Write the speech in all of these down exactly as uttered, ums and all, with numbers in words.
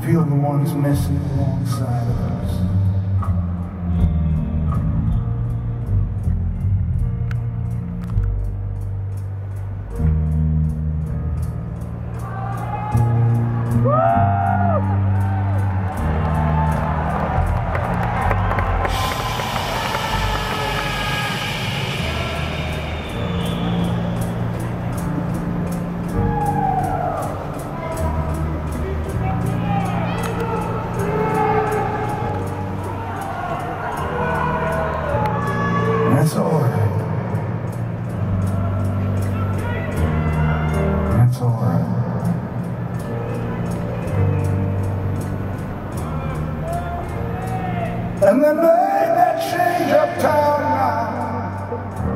feel the ones missing alongside of us. That's all right. That's all right. And they made that change uptown now.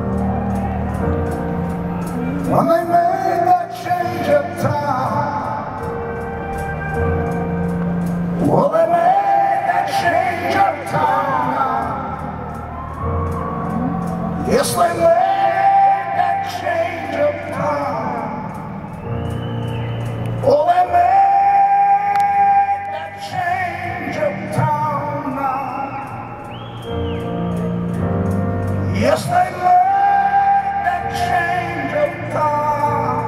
When they made that change uptown, well, they made that change uptown now. Yes, they made that change uptown. Oh, they made that change uptown now. Yes, they made that change uptown.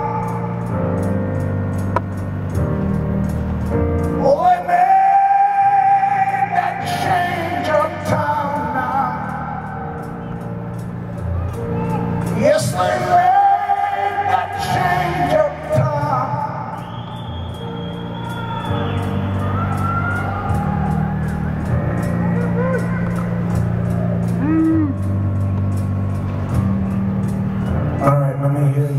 Oh, they made that change uptown now. Yes, they made that change uptown. All right, let me hear you.